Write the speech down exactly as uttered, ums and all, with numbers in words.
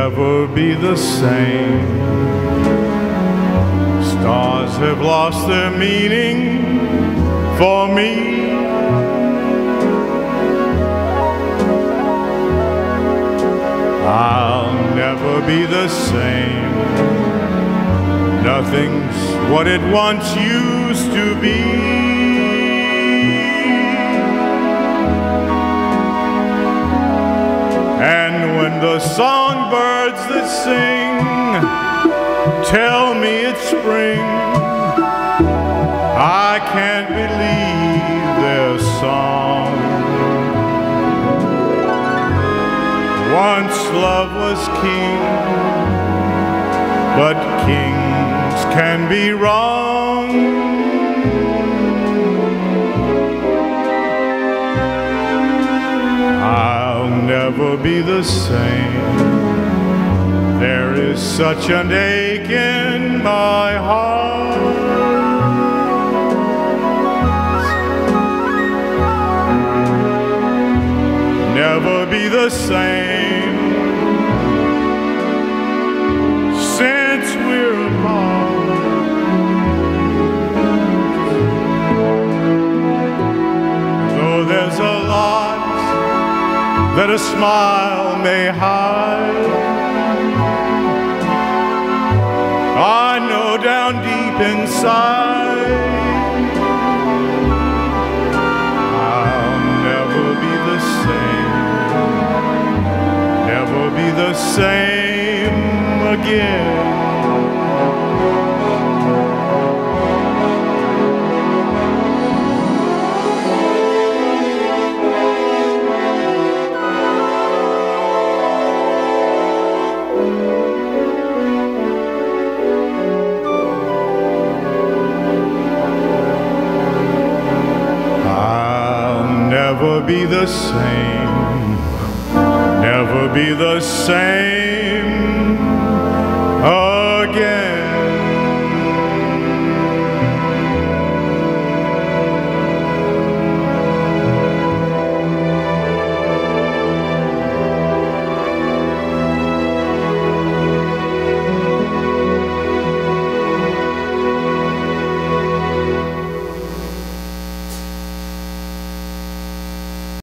never be the same. Stars have lost their meaning for me. I'll never be the same. Nothing's what it once used to be. And when the songbirds that sing tell me it's spring, I can't believe their song. Once love was king, but kings can be wrong. I'll never be the same. There is such an ache in my heart. Never be the same since we're apart. Though there's a lot that a smile may hide, I know down deep inside I'll never be the same, never be the same again. Never be the same, never be the same